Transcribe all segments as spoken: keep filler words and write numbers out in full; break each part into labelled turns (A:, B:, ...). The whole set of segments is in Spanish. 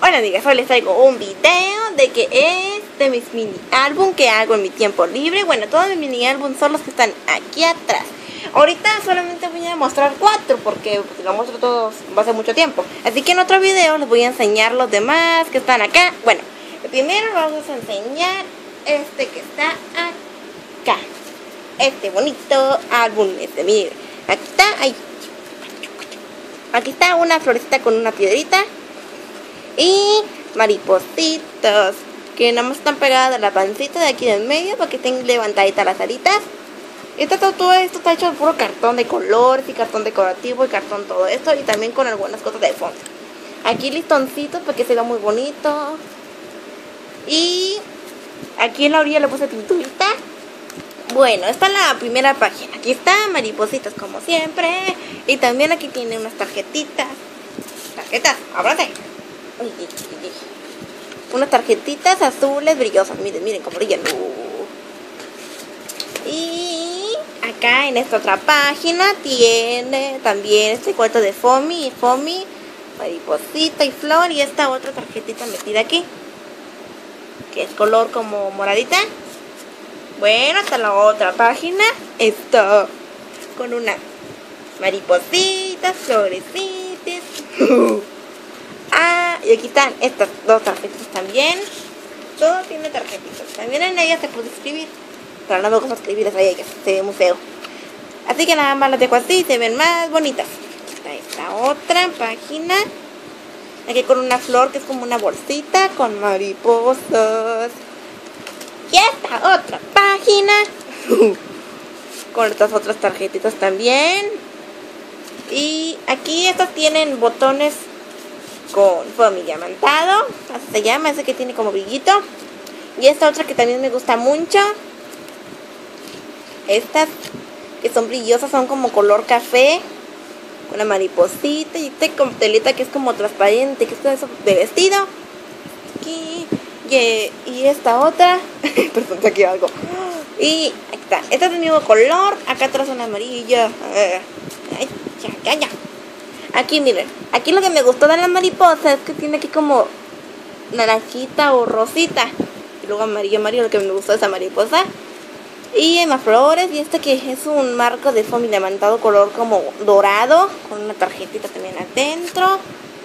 A: Bueno, amigas, hoy les traigo un video de que es de mis mini álbum que hago en mi tiempo libre. Bueno, todos mis mini álbum son los que están aquí atrás. Ahorita solamente voy a mostrar cuatro porque si lo muestro todos va a ser mucho tiempo. Así que en otro video les voy a enseñar los demás que están acá. Bueno, primero vamos a enseñar este que está acá. Este bonito álbum, este, miren. Aquí está, ahí. Aquí está una florecita con una piedrita. Y maripositas que nada más están pegadas a la pancita de aquí del medio para que estén levantaditas las alitas. Esto, todo, todo esto está hecho de puro cartón de colores y cartón decorativo y cartón todo esto. Y también con algunas cosas de fondo. Aquí listoncitos para que se vea muy bonito. Y aquí en la orilla le puse pinturita. Bueno, esta es la primera página. Aquí está maripositas como siempre. Y también aquí tiene unas tarjetitas. Tarjetas, ábrate. Uy, uy, uy. Unas tarjetitas azules brillosas. Miren, miren cómo brillan. Y acá en esta otra página tiene también este cuarto de foamy, foamy, mariposita y flor. Y esta otra tarjetita metida aquí, que es color como moradita. Bueno, hasta la otra página está con una maripositas, florecitas. Ah, y aquí están estas dos tarjetitas también. Todo tiene tarjetitas. También en ellas se puede escribir. Pero no me gusta escribirlas a ellas, se ve muy feo. Así que nada más las dejo así, se ven más bonitas. Está esta otra página. Aquí con una flor que es como una bolsita con mariposas. Y esta otra página con estas otras tarjetitas también. Y aquí estas tienen botones con foamy diamantado, así se llama, ese que tiene como brillito. Y esta otra que también me gusta mucho. Estas que son brillosas, son como color café, con una mariposita. Y esta con telita que es como transparente, que es eso de vestido. Aquí. Y, y esta otra, perdón, aquí algo. Y aquí está, esta es del mismo color. Acá atrás una amarilla. Ay, ya, ya, ya. Aquí miren, aquí lo que me gustó de la mariposa es que tiene aquí como naranjita o rosita. Y luego amarillo, amarillo, lo que me gustó de esa mariposa. Y hay más flores. Y este que es un marco de foamy diamantado color como dorado, con una tarjetita también adentro.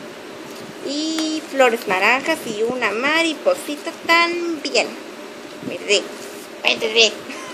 A: Y flores naranjas y una mariposita también. Miren, miren.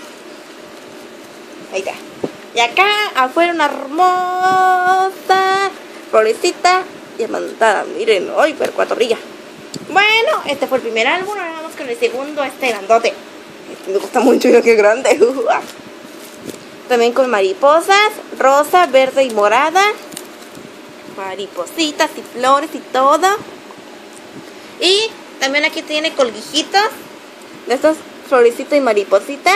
A: Ahí está. Y acá afuera una hermosa florecita diamantada. Miren, ay, pero cuatro brilla. Bueno, este fue el primer álbum. Ahora vamos con el segundo, este grandote. Este me gusta mucho, mira qué grande. También con mariposas, rosa, verde y morada. Maripositas y flores y todo. Y también aquí tiene colguijitos de estos florecitos y maripositas.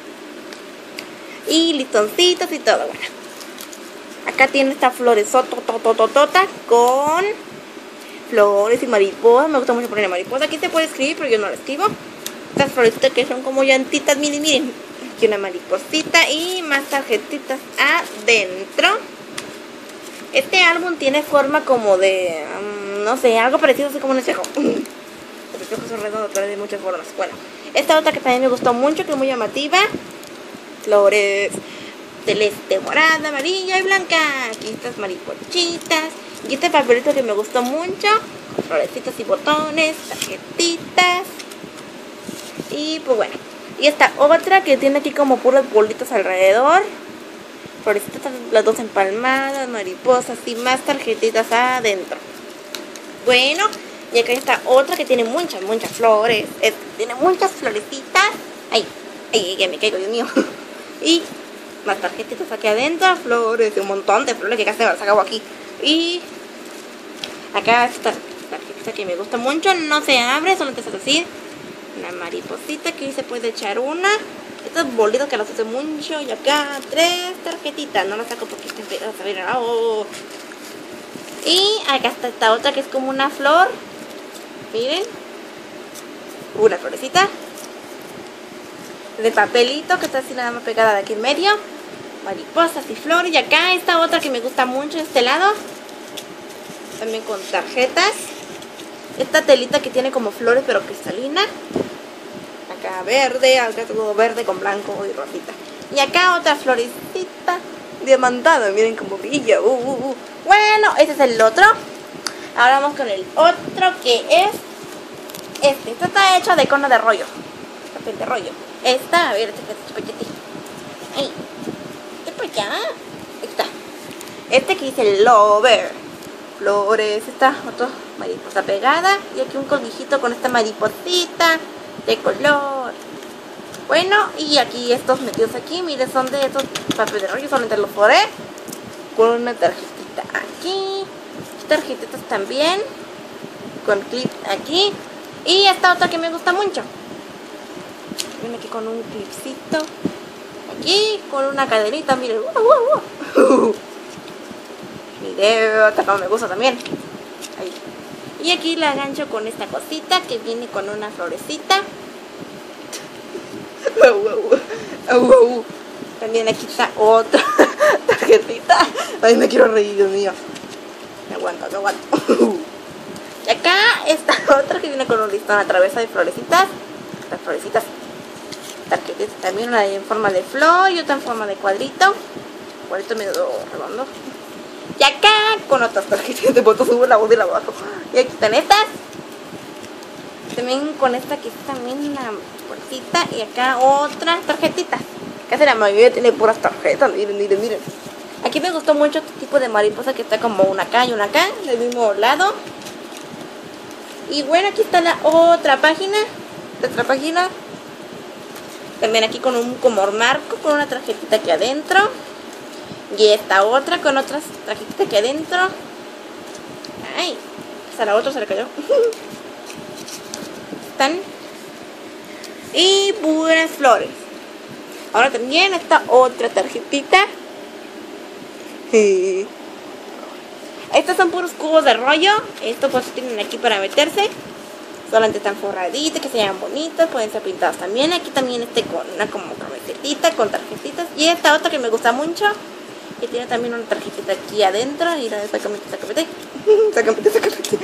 A: Y listoncitos y todo. Bueno, acá tiene esta floresota con flores y mariposas. Me gusta mucho poner mariposa. Aquí se puede escribir, pero yo no la escribo. Estas florecitas que son como llantitas, miren, miren. Aquí una mariposita y más tarjetitas adentro. Este álbum tiene forma como de, um, no sé, algo parecido así como un espejo. Los espejos son redondos, pero de muchas formas. Bueno, esta otra que también me gustó mucho, que es muy llamativa. Flores celeste, morada, amarilla y blanca. Aquí estas maripochitas. Y este papelito que me gustó mucho, con florecitas y botones, tarjetitas. Y pues bueno. Y esta otra que tiene aquí como puros bolitos alrededor. Florecitas, las dos empalmadas, mariposas y más tarjetitas adentro. Bueno, y acá está otra que tiene muchas, muchas flores. Es, tiene muchas florecitas. Ay, ay, ya me caigo, Dios mío. Y más tarjetitas aquí adentro, flores, un montón de flores que casi las hago aquí. Y acá esta tarjetita que me gusta mucho, no se abre, solamente es así. Una mariposita que se puede echar una. Estos bolitos que los hace mucho. Y acá tres tarjetitas. No las saco porque están pegadas. A ver, oh. Y acá está esta otra que es como una flor. Miren. Una florecita de papelito que está así nada más pegada de aquí en medio. Mariposas y flores. Y acá esta otra que me gusta mucho de este lado. También con tarjetas. esta telita que tiene como flores pero cristalina. Acá verde, acá todo verde con blanco y rosita. Y acá otra florecita diamantada, miren cómo brilla. Uh, uh, uh. Bueno, ese es el otro. Ahora vamos con el otro que es este. Este está hecho de cono de rollo, papel de rollo. Esta, a ver, este paquete. Ahí, este por allá. Ahí está. Este que dice Lover. Flores, esta otra mariposa pegada. Y aquí un colguijito con esta mariposita de color. Bueno, y aquí estos metidos aquí, miren, son de estos papel de rollo, solamente los foré con una tarjetita aquí, tarjetitas también con clip aquí, y esta otra que me gusta mucho, viene aquí con un clipcito aquí, con una cadenita, miren, uh, uh, uh. Miren, esta como me gusta también. Ahí. Y aquí la gancho con esta cosita que viene con una florecita. También aquí está otra tarjetita. Ay, me quiero reír, Dios mío. Me aguanto, me aguanto. Y acá está otra que viene con un listón a través de florecitas. Las florecitas. Tarjetitas también, una en forma de flor y otra en forma de cuadrito. Cuadrito medio redondo. Y acá con otras tarjetitas de fotos, subo la voz de la abajo. Y aquí están estas. También con esta que es también una bolsita. Y acá otras tarjetitas. Casi la mayoría tiene puras tarjetas. Miren, miren, miren. Aquí me gustó mucho este tipo de mariposa que está como una acá y una acá, del mismo lado. Y bueno, aquí está la otra página. La otra página. También aquí con un como marco, con una tarjetita aquí adentro. Y esta otra con otras tarjetitas aquí adentro. Ay, hasta la otra se le cayó. Están. Y buenas flores. Ahora también esta otra tarjetita. Sí. Estos son puros cubos de rollo. Estos pues tienen aquí para meterse. Solamente están forraditas, que se llaman bonitas. Pueden ser pintadas también. Aquí también este con una como camisetita, con tarjetitas. Y esta otra que me gusta mucho, que tiene también una tarjetita aquí adentro. Y la sácame, sácame, sácame, sácame.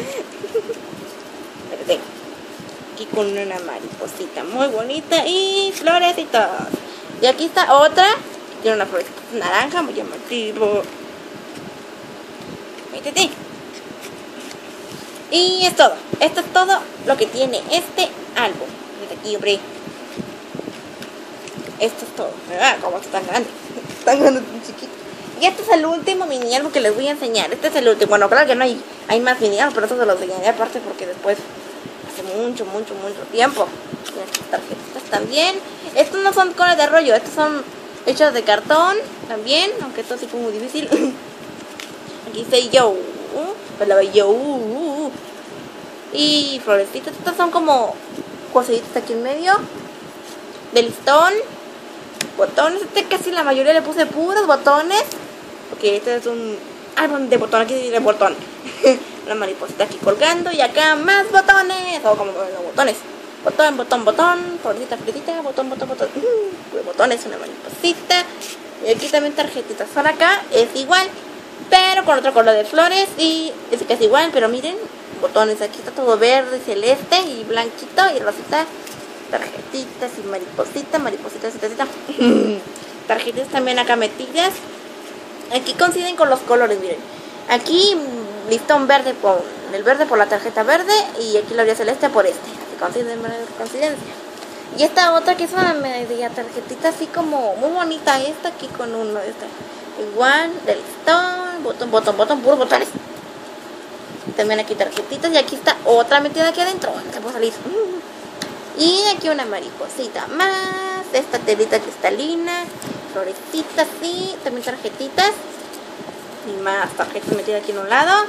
A: Aquí con una mariposita muy bonita y florecitas. Y aquí está otra, que tiene una florecita naranja muy llamativo. Métete. Y es todo. Esto es todo lo que tiene este álbum. Desde aquí, hombre. Esto es todo. Ah, como está tan grande. Tan grande, tan chiquito. Y este es el último mini álbum que les voy a enseñar. Este es el último. Bueno, claro que no hay, hay más mini álbum, pero esto se los enseñaré aparte porque después hace mucho, mucho, mucho tiempo. Y estas tarjetitas también. Estos no son colas de rollo, estos son hechos de cartón también, aunque esto sí fue muy difícil. Aquí dice yo, palabra yo. Y florecitas, estas son como cositas aquí en medio. De listón. Botones, este casi la mayoría le puse puros botones. Porque este es un álbum de botones, aquí dice botón. Una mariposita aquí colgando y acá más botones. O como los botones. Botón, botón, botón, florecita, florecita, botón, botón, botón. Uh, botones, una mariposita. Y aquí también tarjetitas. Para acá es igual, pero con otro color de flores. Y es casi igual, pero miren, botones. Aquí está todo verde, celeste y blanquito y rosita. Tarjetitas y maripositas, maripositas, maripositas. Tarjetitas también acá metidas. Aquí coinciden con los colores, miren. Aquí listón verde con el verde por la tarjeta verde y aquí la orilla celeste por este. Así coinciden, coincidencia. Y esta otra que es una media tarjetita así como muy bonita, esta aquí con uno, esta igual de listón, botón, botón, botón, puros botones. También aquí tarjetitas y aquí está otra metida aquí adentro. No se puede salir. Y aquí una mariposita más, esta telita cristalina, florecitas, sí, también tarjetitas. Y más tarjetas metidas aquí en un lado.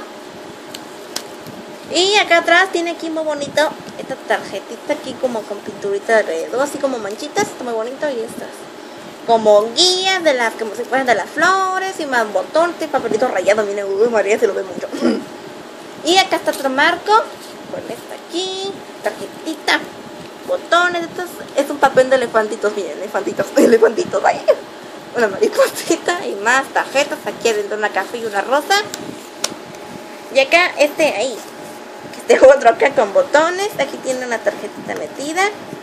A: Y acá atrás tiene aquí muy bonito esta tarjetita aquí como con pinturita alrededor, así como manchitas, está muy bonito. Y estas como guías de las, como se pueden de las flores y más botones, papelito rayado, miren, uy, María se lo ve mucho. Y acá está otro marco, con esta aquí, tarjetita, botones, estos es un papel de elefantitos, miren, elefantitos, elefantitos, ahí. Una mariposita y más tarjetas, aquí adentro una café y una rosa. Y acá este ahí, Este otro acá con botones. Aquí tiene una tarjetita metida.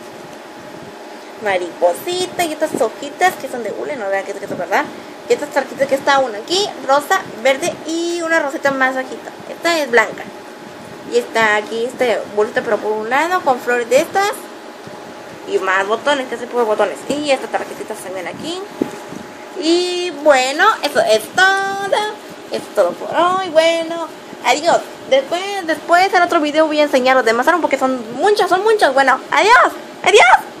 A: Mariposita y estas hojitas que son de hule, no vean que es verdad. Y estas tarjetitas que está una aquí, rosa, verde y una roseta más bajita. Esta es blanca. Y está aquí este bolsita pero por un lado con flores de estas. Y más botones, que se puede botones. Y estas tarjetitas se ven aquí. Y bueno, eso es todo. Es todo por hoy. Bueno, adiós. Después, después en otro video voy a enseñar los demás porque son muchas, son muchos. Bueno, adiós, adiós.